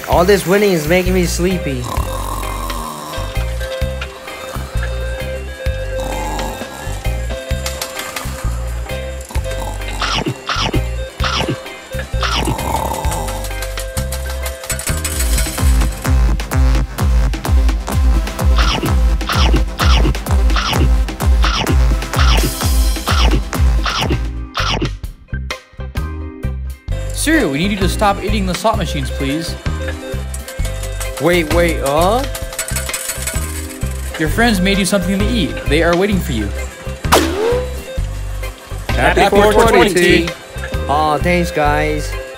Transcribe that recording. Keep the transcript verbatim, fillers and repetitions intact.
All this winning is making me sleepy. Siri, we need you to stop eating the slot machines, please. Wait, wait, uh? Your friends made you something to eat. They are waiting for you. Happy four twenty, T. Aw, thanks, guys.